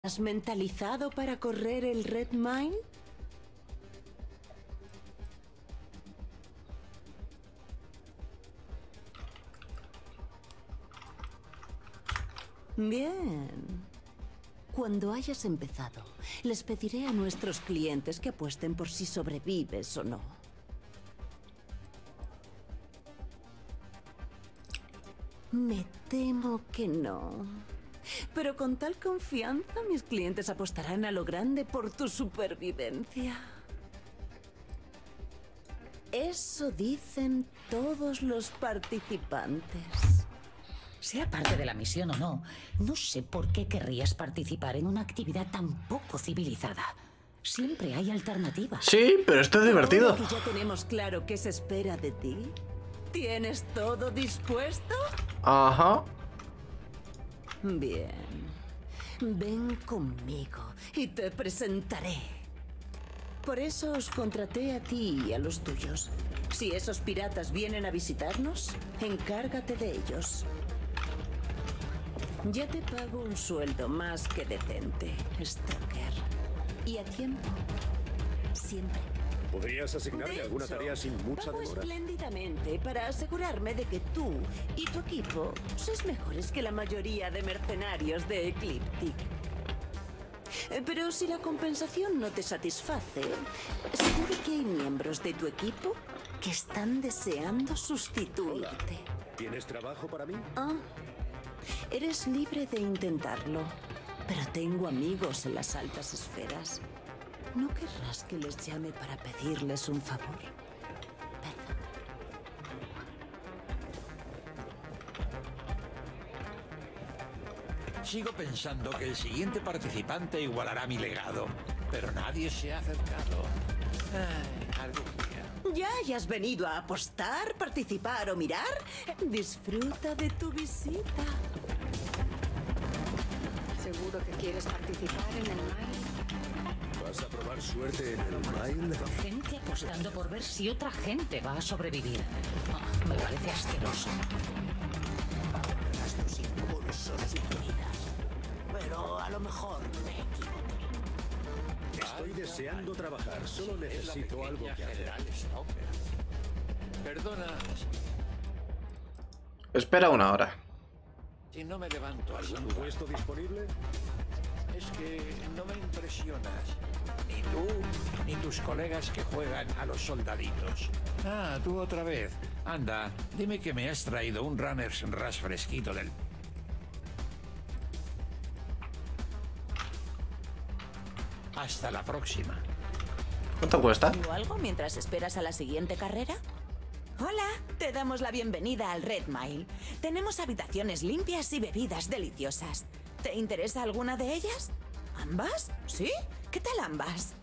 ¿Has mentalizado para correr el Red Mine? Bien. Cuando hayas empezado, les pediré a nuestros clientes que apuesten por si sobrevives o no. Me temo que no. Pero con tal confianza, mis clientes apostarán a lo grande por tu supervivencia. Eso dicen todos los participantes. Sea parte de la misión o no, no sé por qué querrías participar en una actividad tan poco civilizada. Siempre hay alternativas. Sí, pero esto es divertido. Ahora que ya tenemos claro qué se espera de ti, ¿tienes todo dispuesto? Ajá. Bien. Ven conmigo y te presentaré. Por eso os contraté a ti y a los tuyos. Si esos piratas vienen a visitarnos, encárgate de ellos. Ya te pago un sueldo más que decente, Stalker. Y a tiempo. Siempre. ¿Podrías asignarme alguna tarea sin mucha pago demora? espléndidamente para asegurarme de que tú y tu equipo sois mejores que la mayoría de mercenarios de Ecliptic. Pero si la compensación no te satisface, seguro que hay miembros de tu equipo que están deseando sustituirte. ¿Tienes trabajo para mí? Ah, eres libre de intentarlo, pero tengo amigos en las altas esferas. ¿No querrás que les llame para pedirles un favor? ¿Verdad? Sigo pensando que el siguiente participante igualará mi legado, pero nadie se ha acercado. Ay, algún día. ¿Ya hayas venido a apostar, participar o mirar? Disfruta de tu visita. ¿Seguro que quieres participar en el Mine? ¿Vas a probar suerte en el Mile? Gente apostando por ver si otra gente va a sobrevivir. Ah, me parece asqueroso. Tus impulsos suicidas. Pero a lo mejor me equivoco. Estoy deseando trabajar. Solo necesito algo que hacer. Perdona Espera una hora. si no me levanto ¿Algún algún puesto disponible? Es que no me impresionas. Ni tú, ni tus colegas que juegan a los soldaditos. Ah, tú otra vez. Anda, dime que me has traído un Runner's Rush fresquito del... Hasta la próxima. ¿Cuánto cuesta? ¿O algo mientras esperas a la siguiente carrera? Hola, te damos la bienvenida al Red Mile. Tenemos habitaciones limpias y bebidas deliciosas. ¿Te interesa alguna de ellas? ¿Ambas? ¿Sí? ¿Qué tal ambas?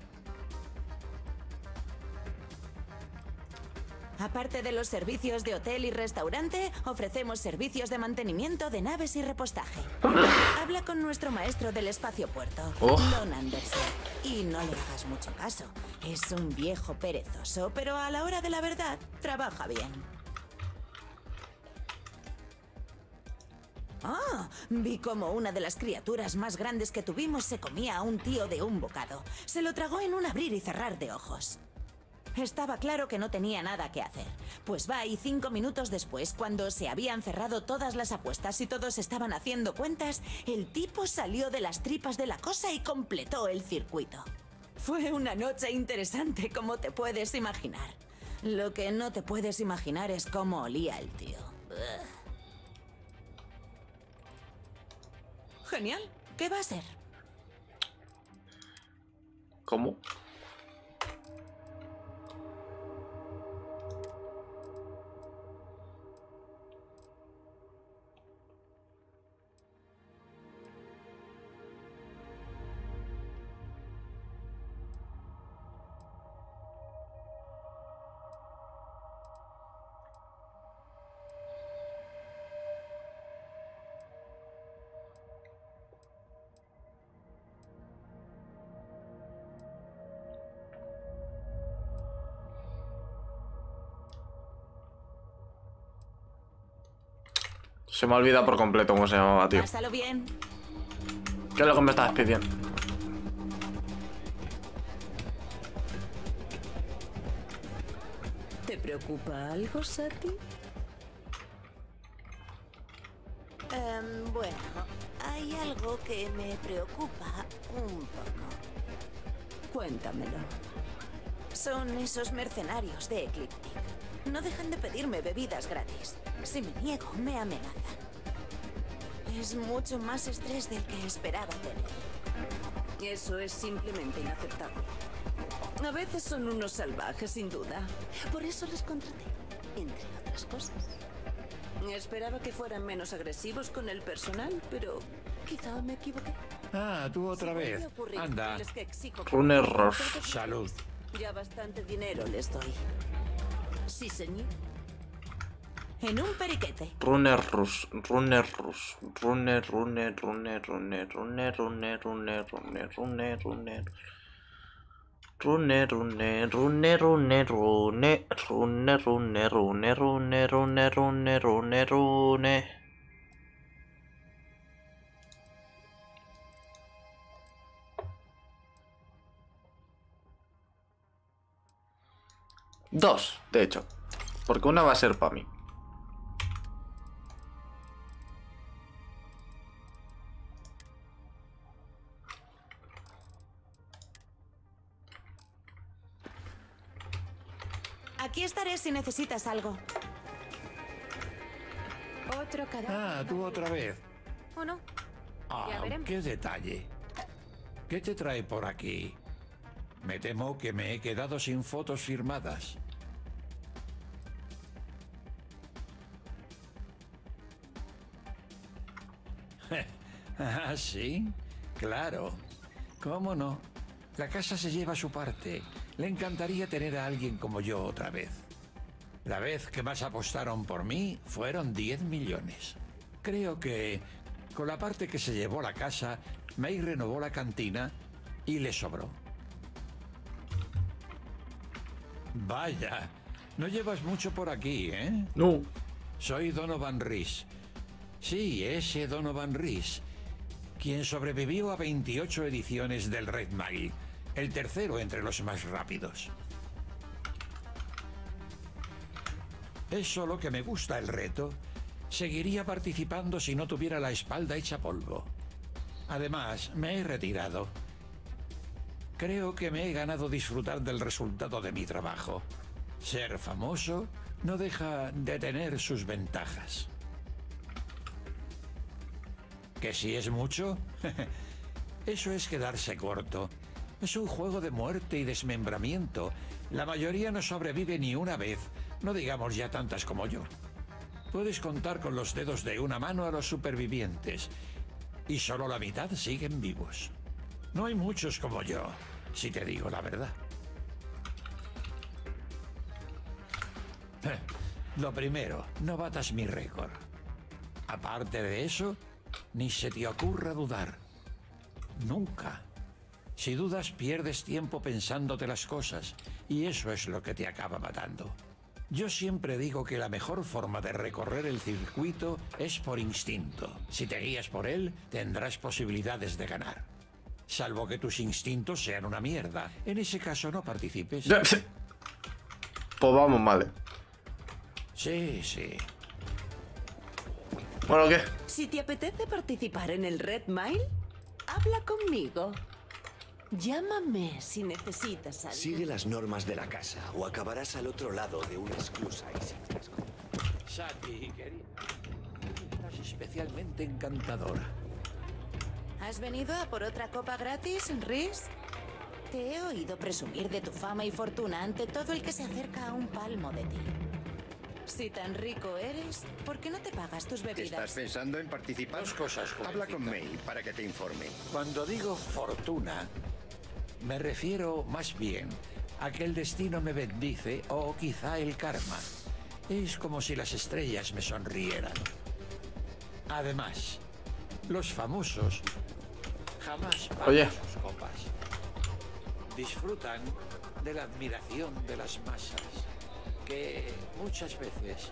Aparte de los servicios de hotel y restaurante, ofrecemos servicios de mantenimiento de naves y repostaje. Habla con nuestro maestro del espacio-puerto, Lon Anderson. Y no le hagas mucho caso. Es un viejo perezoso, pero a la hora de la verdad, trabaja bien. Ah, vi como una de las criaturas más grandes que tuvimos se comía a un tío de un bocado. Se lo tragó en un abrir y cerrar de ojos. Estaba claro que no tenía nada que hacer. Pues va, y 5 minutos después, cuando se habían cerrado todas las apuestas y todos estaban haciendo cuentas, el tipo salió de las tripas de la cosa y completó el circuito. Fue una noche interesante, como te puedes imaginar. Lo que no te puedes imaginar es cómo olía el tío. Ugh. Genial. ¿Qué va a ser? ¿Cómo? Se me ha olvidado por completo cómo se llamaba, tío. Pásalo bien. ¿Qué es lo que me estabas pidiendo? ¿Te preocupa algo, Sati? Bueno, hay algo que me preocupa un poco. Cuéntamelo. Son esos mercenarios de Ecliptic. No dejan de pedirme bebidas gratis. Si me niego, me amenazan. Es mucho más estrés del que esperaba tener. Eso es simplemente inaceptable. A veces son unos salvajes, sin duda. Por eso les contraté, entre otras cosas. Esperaba que fueran menos agresivos con el personal, pero quizá me equivoqué. Ah, tú otra vez. Anda. Runner Rush. Salud. Ya bastante dinero les doy. Sí, señor. En un periquete. Runner Rush. Runner Rush. Runner, runner, runner, runner, runner, runner, runner, runner, runner, runner. Rune, rune, rune, rune, rune, rune, rune, rune, rune, rune, rune, rune, rune. Dos, de hecho. Porque una va a ser para mí. Aquí estaré si necesitas algo. Otro cadáver. Ah, tú otra vez. ¿O no? Ah, Ya veremos. qué detalle. ¿Qué te trae por aquí? Me temo que me he quedado sin fotos firmadas. Ah, sí, claro. ¿Cómo no? La casa se lleva su parte. Le encantaría tener a alguien como yo otra vez. La vez que más apostaron por mí fueron 10 millones. Creo que con la parte que se llevó la casa, May renovó la cantina y le sobró. Vaya, no llevas mucho por aquí, ¿eh? No. Soy Donovan Reese. Sí, ese Donovan Reese, quien sobrevivió a 28 ediciones del Red Mile, el tercero entre los más rápidos. Es solo que me gusta el reto. Seguiría participando si no tuviera la espalda hecha polvo. Además, me he retirado. Creo que me he ganado disfrutar del resultado de mi trabajo. Ser famoso no deja de tener sus ventajas. ¿Que si es mucho? Eso es quedarse corto. Es un juego de muerte y desmembramiento. La mayoría no sobrevive ni una vez, no digamos ya tantas como yo. Puedes contar con los dedos de una mano a los supervivientes, y solo la mitad siguen vivos. No hay muchos como yo, si te digo la verdad. Lo primero, no batas mi récord. Aparte de eso, ni se te ocurra dudar. Nunca. Si dudas, pierdes tiempo pensándote las cosas, y eso es lo que te acaba matando. Yo siempre digo que la mejor forma de recorrer el circuito es por instinto. Si te guías por él, tendrás posibilidades de ganar. Salvo que tus instintos sean una mierda. En ese caso no participes. Pues vamos, vale. Sí, sí. Bueno, ¿qué? Si te apetece participar en el Red Mile, habla conmigo. Llámame si necesitas algo. Sigue las normas de la casa o acabarás al otro lado de una esclusa y sin fresco. Sati, querida, eres especialmente encantadora. ¿Has venido a por otra copa gratis, Reese? Te he oído presumir de tu fama y fortuna ante todo el que se acerca a un palmo de ti. Si tan rico eres, ¿por qué no te pagas tus bebidas? ¿Estás pensando en participar? Dos cosas, Habla con jovencita. May para que te informe. Cuando digo fortuna, me refiero más bien a que el destino me bendice o quizá el karma. Es como si las estrellas me sonrieran. Además, los famosos jamás pagan Oye. sus copas. Disfrutan de la admiración de las masas, que muchas veces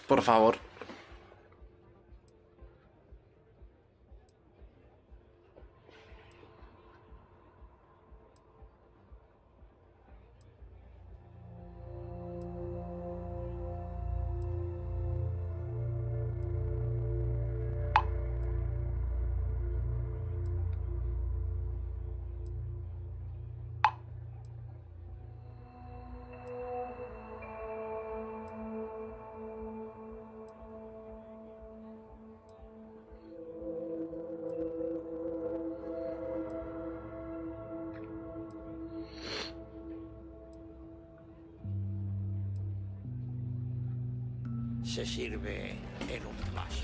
Por favor. Se sirve en un vaso.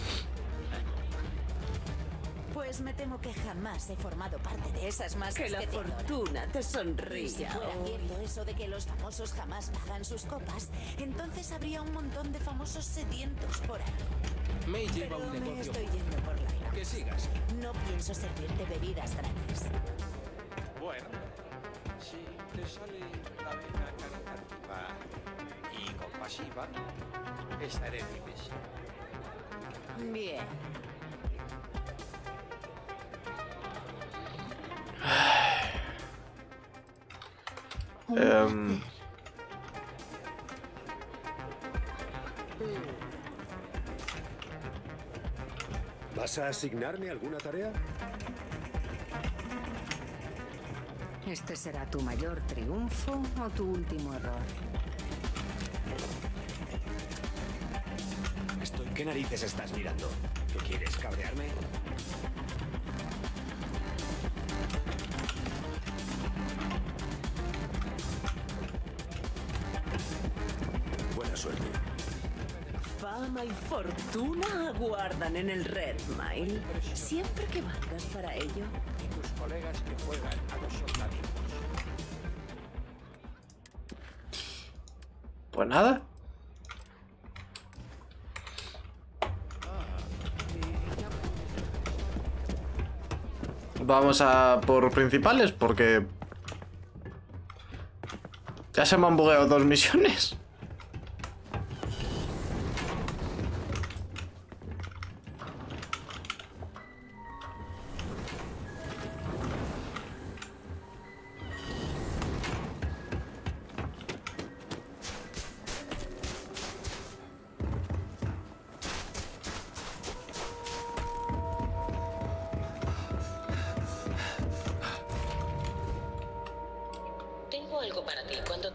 Pues me temo que jamás he formado parte de esas masas Que la te adoran. fortuna te Y si sonría. fuera cierto eso de que los famosos jamás pagan sus copas, entonces habría un montón de famosos sedientos por ahí. May lleva Pero un me negocio. estoy yendo por la rama. Que sigas. No pienso servirte bebidas gratis. Bueno, si te sale la vena caritativa y compasiva, estaré en mi mesa. Bien. ¿Vas a asignarme alguna tarea? ¿Este será tu mayor triunfo o tu último error? ¿Qué narices estás mirando? ¿Qué quieres, cabrearme? Buena suerte. Fama y fortuna aguardan en el Red Mile. Siempre que valgas para ello. Y tus colegas que juegan a los soldaditos. Pues nada. Vamos a por principales porque ya se me han bugueado 2 misiones. Tengo algo para ti cuando...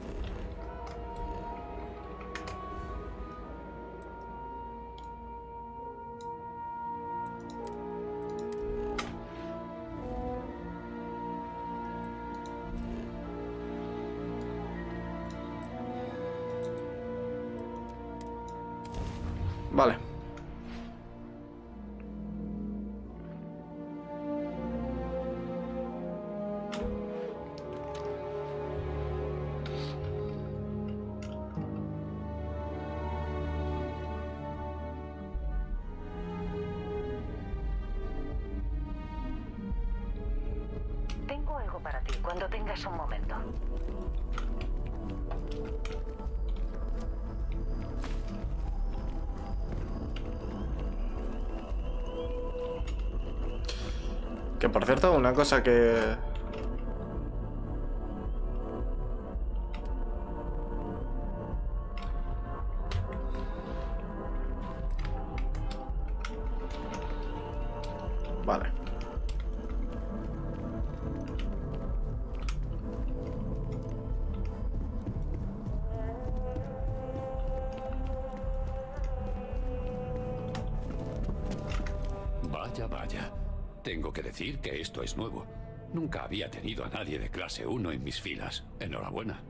Vale. Tengo algo para ti cuando tengas un momento. Que por cierto, una cosa que... Vale. Vaya, vaya. Tengo que decir que esto es nuevo. Nunca había tenido a nadie de clase 1 en mis filas. Enhorabuena.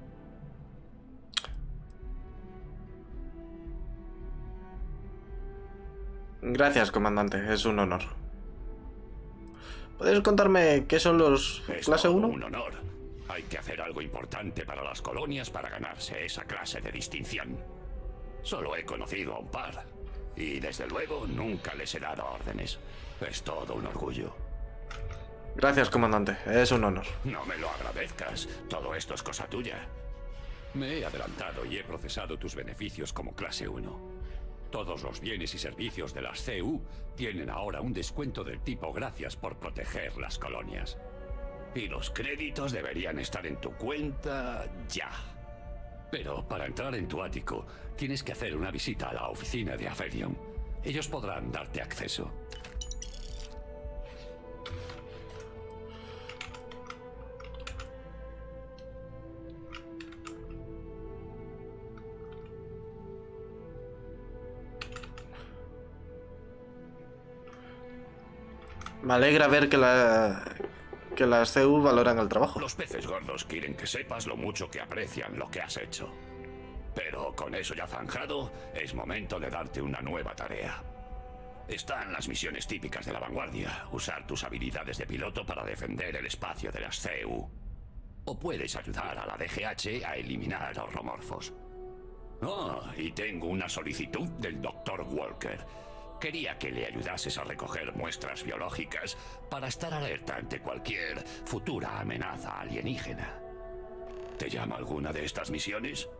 Gracias, comandante. Es un honor. ¿Puedes contarme qué son los Es clase todo 1? un honor. Hay que hacer algo importante para las colonias para ganarse esa clase de distinción. Solo he conocido a un par. Y desde luego nunca les he dado órdenes. Es todo un orgullo. Gracias, comandante. Es un honor. No me lo agradezcas. Todo esto es cosa tuya. Me he adelantado y he procesado tus beneficios como clase 1. Todos los bienes y servicios de las CU tienen ahora un descuento del tipo gracias por proteger las colonias. Y los créditos deberían estar en tu cuenta ya. Pero para entrar en tu ático, tienes que hacer una visita a la oficina de Aphelion. Ellos podrán darte acceso. Me alegra ver que las CU valoran el trabajo. Los peces gordos quieren que sepas lo mucho que aprecian lo que has hecho. Pero con eso ya zanjado, es momento de darte una nueva tarea. Están las misiones típicas de la vanguardia. Usar tus habilidades de piloto para defender el espacio de las CU. O puedes ayudar a la DGH a eliminar horromorfos. Y tengo una solicitud del Dr. Walker. Quería que le ayudases a recoger muestras biológicas para estar alerta ante cualquier futura amenaza alienígena. ¿Te llama alguna de estas misiones?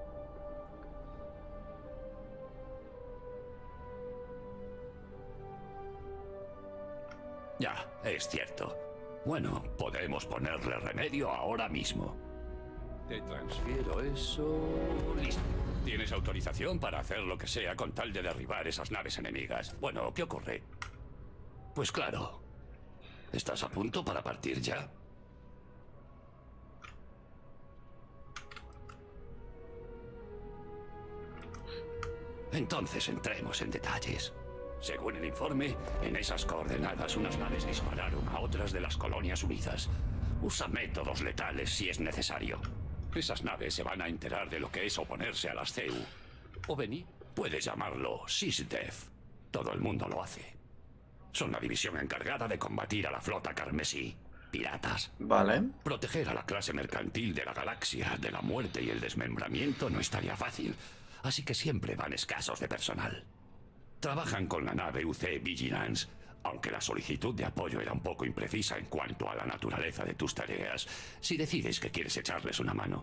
Ya, es cierto. Bueno, podemos ponerle remedio ahora mismo. Te transfiero eso... Listo. Tienes autorización para hacer lo que sea con tal de derribar esas naves enemigas. Bueno, ¿qué ocurre? Pues claro. ¿Estás a punto para partir ya? Entonces entremos en detalles. Según el informe, en esas coordenadas unas naves dispararon a otras de las colonias unidas. Usa métodos letales si es necesario. Esas naves se van a enterar de lo que es oponerse a las CU. O Beni, puedes llamarlo SysDef. Todo el mundo lo hace. Son la división encargada de combatir a la flota carmesí. Piratas. Vale. Proteger a la clase mercantil de la galaxia de la muerte y el desmembramiento no estaría fácil. Así que siempre van escasos de personal. Trabajan con la nave UC Vigilance. Aunque la solicitud de apoyo era un poco imprecisa en cuanto a la naturaleza de tus tareas, si decides que quieres echarles una mano.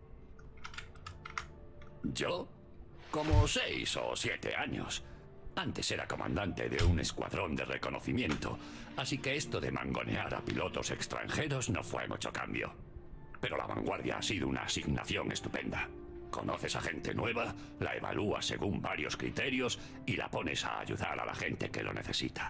¿Yo? Como 6 o 7 años. Antes era comandante de un escuadrón de reconocimiento, así que esto de mangonear a pilotos extranjeros no fue mucho cambio. Pero la vanguardia ha sido una asignación estupenda. Conoces a gente nueva, la evalúas según varios criterios y la pones a ayudar a la gente que lo necesita.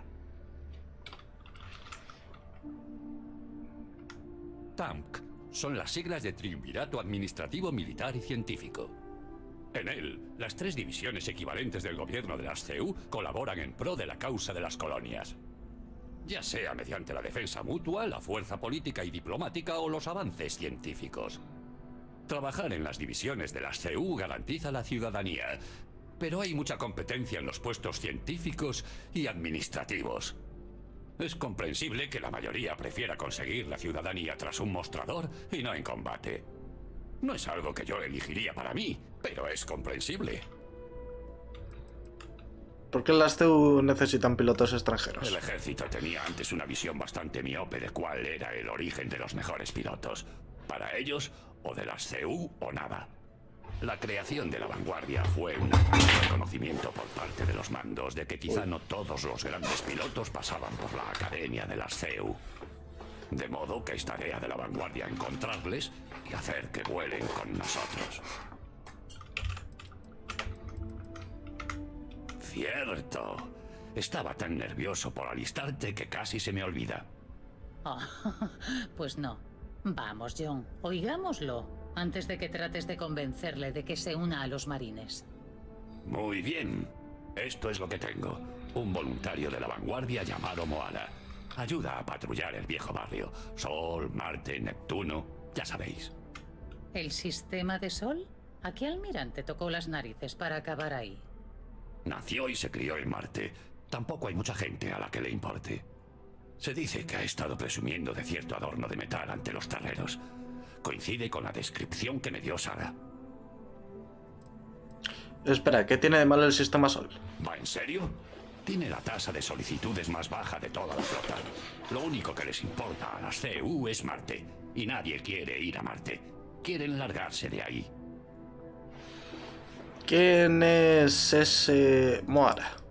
TAMC son las siglas de Triunvirato Administrativo, Militar y Científico. En él, las 3 divisiones equivalentes del gobierno de las CU colaboran en pro de la causa de las colonias. Ya sea mediante la defensa mutua, la fuerza política y diplomática o los avances científicos. Trabajar en las divisiones de las CU garantiza la ciudadanía, pero hay mucha competencia en los puestos científicos y administrativos. Es comprensible que la mayoría prefiera conseguir la ciudadanía tras un mostrador y no en combate. No es algo que yo elegiría para mí, pero es comprensible. ¿Por qué las CU necesitan pilotos extranjeros? El ejército tenía antes una visión bastante miope de cuál era el origen de los mejores pilotos. Para ellos, o de las CU o nada. La creación de la vanguardia fue un reconocimiento por parte de los mandos de que quizá no todos los grandes pilotos pasaban por la academia de las CU. De modo que es tarea de la vanguardia encontrarles y hacer que vuelen con nosotros. Cierto. Estaba tan nervioso por alistarte que casi se me olvida. Oh, pues no. Vamos, John, oigámoslo. Antes de que trates de convencerle de que se una a los marines. Muy bien. Esto es lo que tengo. Un voluntario de la vanguardia llamado Moala. Ayuda a patrullar el viejo barrio. Sol, Marte, Neptuno, ya sabéis. ¿El sistema de Sol? ¿A qué almirante tocó las narices para acabar ahí? Nació y se crió en Marte. Tampoco hay mucha gente a la que le importe. Se dice que ha estado presumiendo de cierto adorno de metal ante los terreros. Coincide con la descripción que me dio Sara. Espera, ¿qué tiene de malo el sistema Sol? ¿Va en serio? Tiene la tasa de solicitudes más baja de toda la flota. Lo único que les importa a las CU es Marte. Y nadie quiere ir a Marte. Quieren largarse de ahí. ¿Quién es ese Moara?